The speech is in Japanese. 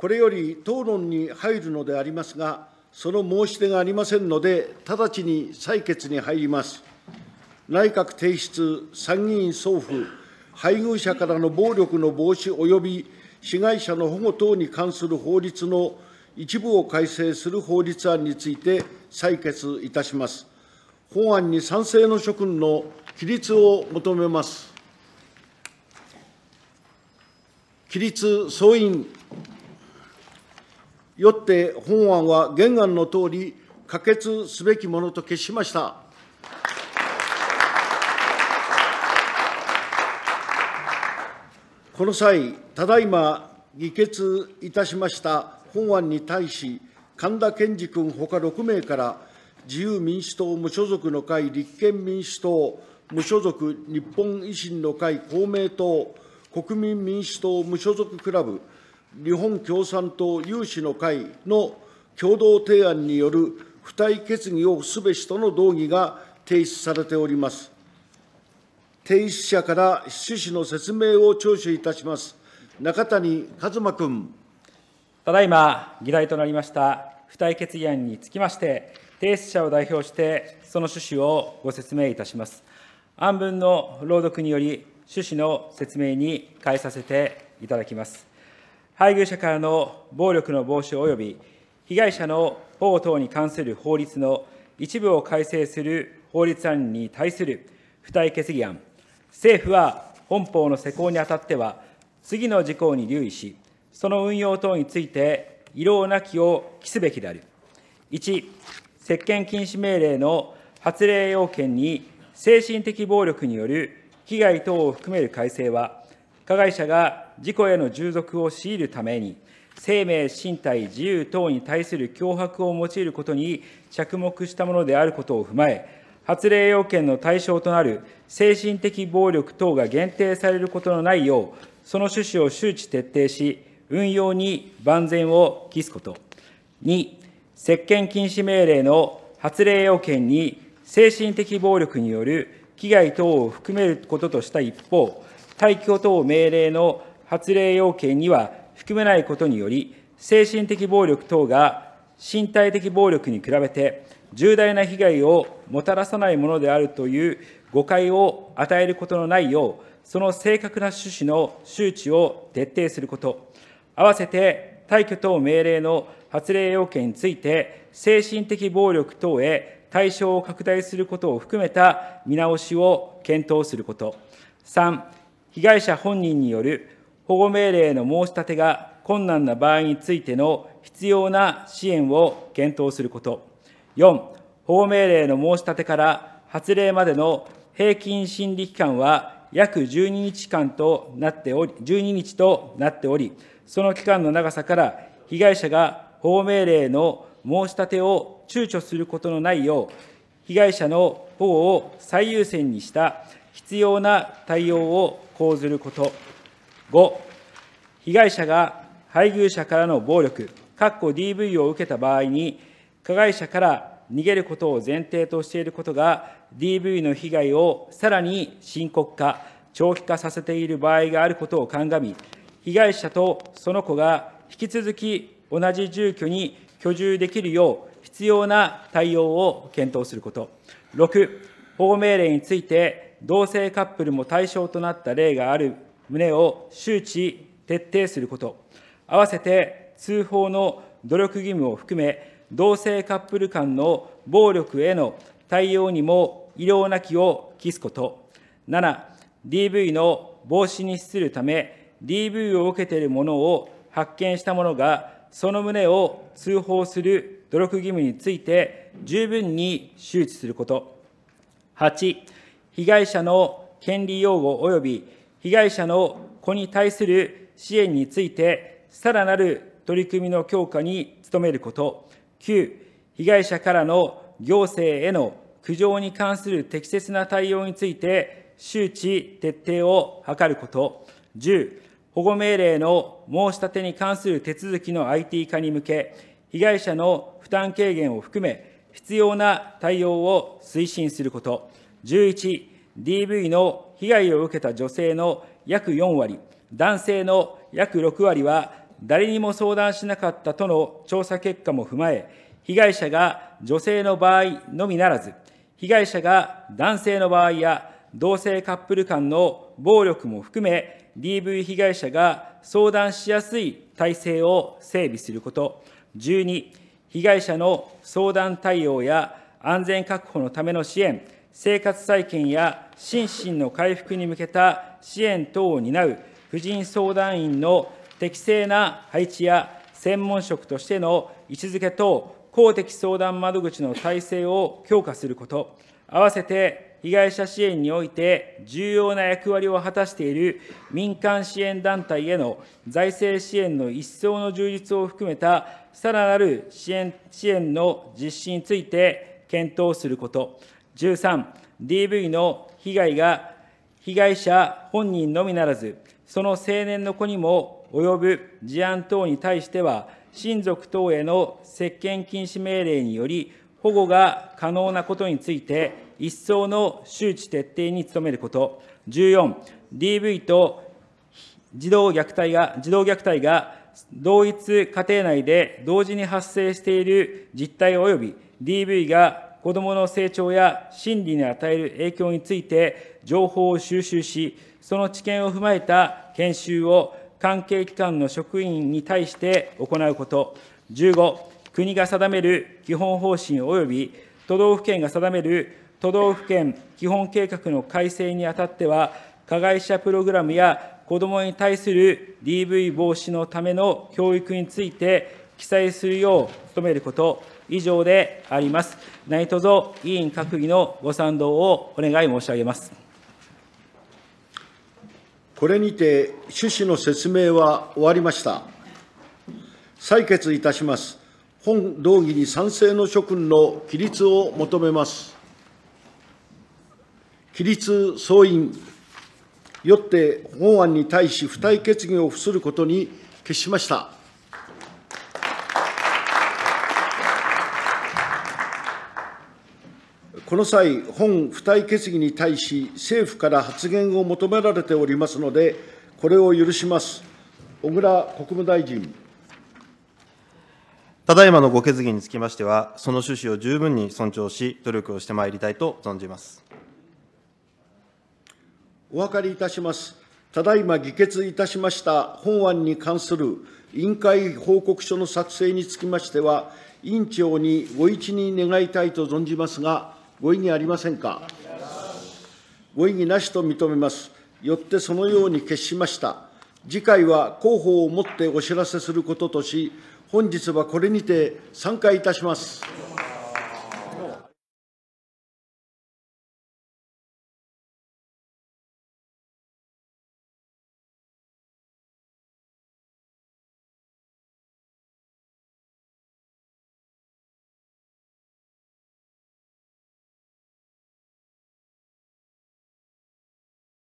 これより討論に入るのでありますが、その申し出がありませんので、直ちに採決に入ります。内閣提出参議院送付、配偶者からの暴力の防止及び被害者の保護等に関する法律の一部を改正する法律案について採決いたします。本案に賛成の諸君の起立を求めます。起立総員。よって本案は原案のとおり可決すべきものと決しました。この際、ただいま議決いたしました本案に対し、神田憲司君ほか6名から、自由民主党・無所属の会、立憲民主党・無所属、日本維新の会、公明党、国民民主党・無所属クラブ、日本共産党有志の会の共同提案による付帯決議をすべしとの動議が提出されております。提出者から趣旨の説明を聴取いたします。中谷一馬君。 ただいま議題となりました付帯決議案につきまして、提出者を代表してその趣旨をご説明いたします。案文の朗読により、趣旨の説明に変えさせていただきます。配偶者からの暴力の防止及び被害者の保護等に関する法律の一部を改正する法律案に対する付帯決議案、政府は本法の施行にあたっては、次の事項に留意し、その運用等について、遺漏なきを期すべきである。1、接見禁止命令の発令要件に、精神的暴力による危害等を含める改正は、加害者が自己への従属を強いるために、生命、身体、自由等に対する脅迫を用いることに着目したものであることを踏まえ、発令要件の対象となる精神的暴力等が限定されることのないよう、その趣旨を周知徹底し、運用に万全を期すこと。2、接見禁止命令の発令要件に精神的暴力による危害等を含めることとした一方、退去等命令の発令要件には含めないことにより、精神的暴力等が身体的暴力に比べて重大な被害をもたらさないものであるという誤解を与えることのないよう、その正確な趣旨の周知を徹底すること、合わせて退去等命令の発令要件について、精神的暴力等へ対象を拡大することを含めた見直しを検討すること。3、被害者本人による保護命令の申し立てが困難な場合についての必要な支援を検討すること。4、保護命令の申し立てから発令までの平均審理期間は約12日となっており、その期間の長さから被害者が保護命令の申し立てを躊躇することのないよう、被害者の保護を最優先にした必要な対応を講ずること。5、被害者が配偶者からの暴力、DV を受けた場合に、加害者から逃げることを前提としていることが、DV の被害をさらに深刻化、長期化させている場合があることを鑑み、被害者とその子が引き続き同じ住居に居住できるよう、必要な対応を検討すること。6、保護命令について、同性カップルも対象となった例がある旨を周知、徹底すること。合わせて、通報の努力義務を含め、同性カップル間の暴力への対応にも遺漏なきを期すこと。7、DV の防止に資するため、DV を受けている者を発見した者が、その旨を通報する努力義務について、十分に周知すること。8、被害者の権利擁護及び被害者の子に対する支援について、さらなる取り組みの強化に努めること。9、被害者からの行政への苦情に関する適切な対応について、周知徹底を図ること。10、保護命令の申し立てに関する手続きの IT 化に向け、被害者の負担軽減を含め、必要な対応を推進すること。11、DV の被害を受けた女性の約4割、男性の約6割は、 誰にも相談しなかったとの調査結果も踏まえ、被害者が女性の場合のみならず、被害者が男性の場合や、同性カップル間の暴力も含め、DV 被害者が相談しやすい体制を整備すること。12、被害者の相談対応や安全確保のための支援、生活再建や心身の回復に向けた支援等を担う婦人相談員の適正な配置や専門職としての位置づけ等、公的相談窓口の体制を強化すること、合わせて被害者支援において重要な役割を果たしている民間支援団体への財政支援の一層の充実を含めたさらなる支援の実施について検討すること。13、DV の被害者本人のみならず、その青年の子にも及ぶ事案等に対しては、親族等への接見禁止命令により、保護が可能なことについて、一層の周知徹底に努めること。14、DV と児童虐待が同一家庭内で同時に発生している実態及び DV が子どもの成長や心理に与える影響について情報を収集し、その知見を踏まえた研修を関係機関の職員に対して行うこと。15、国が定める基本方針及び都道府県が定める都道府県基本計画の改正にあたっては、加害者プログラムや子どもに対する DV 防止のための教育について記載するよう努めること、以上であります。何卒委員閣議のご賛同をお願い申し上げます。 これにて趣旨の説明は終わりました。採決いたします。本動議に賛成の諸君の起立を求めます。起立総員。よって本案に対し付帯決議を付することに決しました。この際、本付帯決議に対し、政府から発言を求められておりますので、これを許します。小倉国務大臣。 ただいまのご決議につきましては、その趣旨を十分に尊重し、努力をしてまいりたいと存じます。 お諮りいたします。ただいま議決いたしました本案に関する委員会報告書の作成につきましては、委員長にご一任願いたいと存じますが、ご異議ありませんか。ご異議なしと認めます。よってそのように決しました。次回は広報をもってお知らせすることとし、本日はこれにて散会いたします。